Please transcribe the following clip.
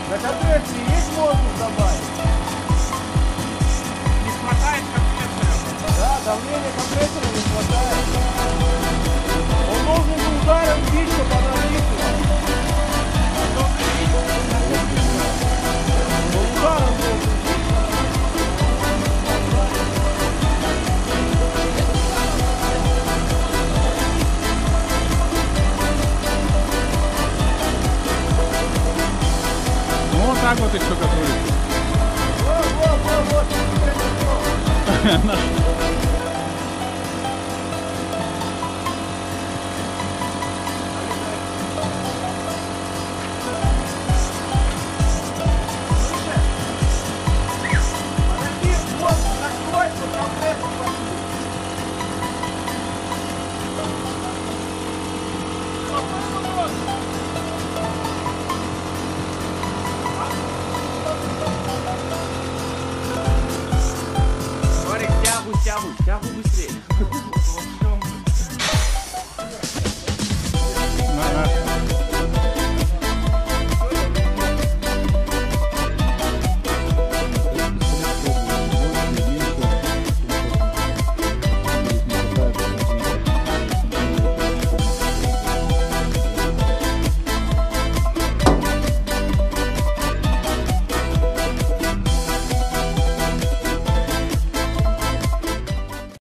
На компрессоре есть воздух добавить? Не хватает компрессора. Да, давление компрессора не хватает. Он должен был ударом бить, чтобы она липла. Он ударом должен бить. Вот так вот и штукатурится. Вот. Тягу быстрее.